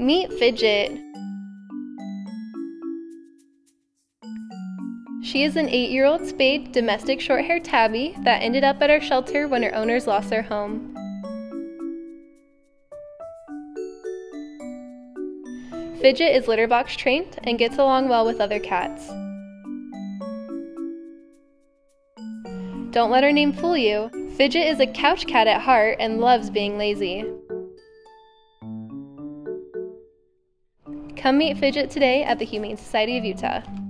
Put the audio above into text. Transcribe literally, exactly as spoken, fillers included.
Meet Fidget. She is an eight-year-old spayed domestic short-haired tabby that ended up at our shelter when her owners lost their home. Fidget is litter box trained and gets along well with other cats. Don't let her name fool you. Fidget is a couch cat at heart and loves being lazy. Come meet Fidget today at the Humane Society of Utah.